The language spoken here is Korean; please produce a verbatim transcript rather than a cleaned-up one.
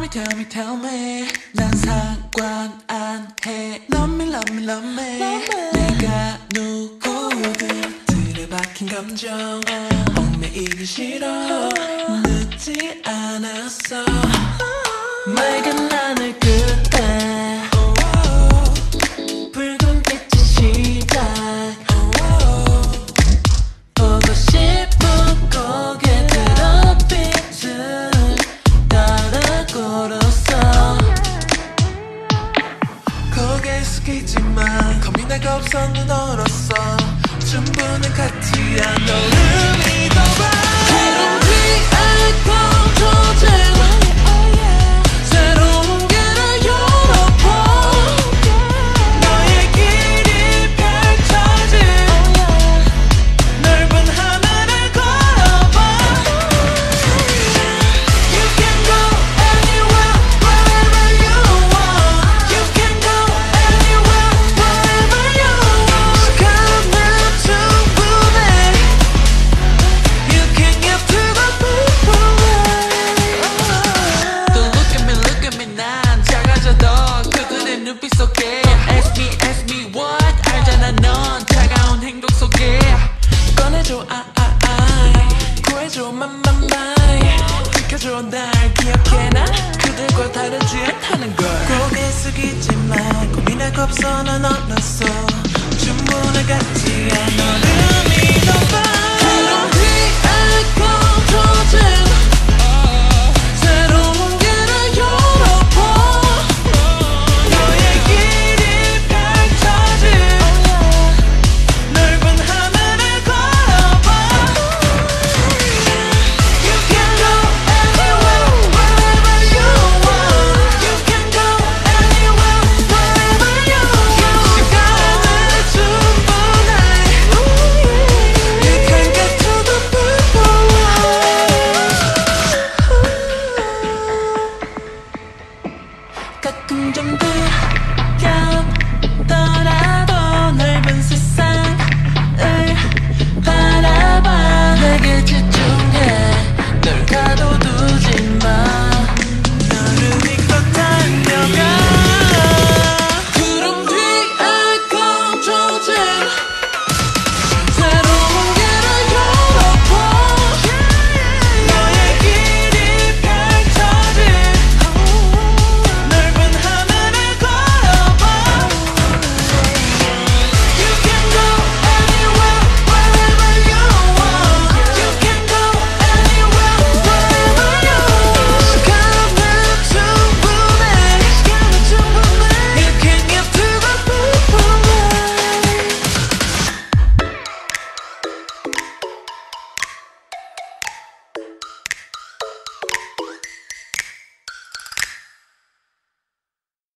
me tell me tell me 난 상관 안 해 Love me love me love me, love me. 내가 누구든 들에 박힌 감정 얽매이기 싫어 늦지 않았어 맑은 하늘 끝에 붉은 빛의 시작 보고 싶은 고개 들어 빛을 따라 걸었어 고개 숙이지만 겁이 나가 없어 눈 얼었어 춤부는 카티야 너를 믿어봐 이런 뒤에 꼭 조제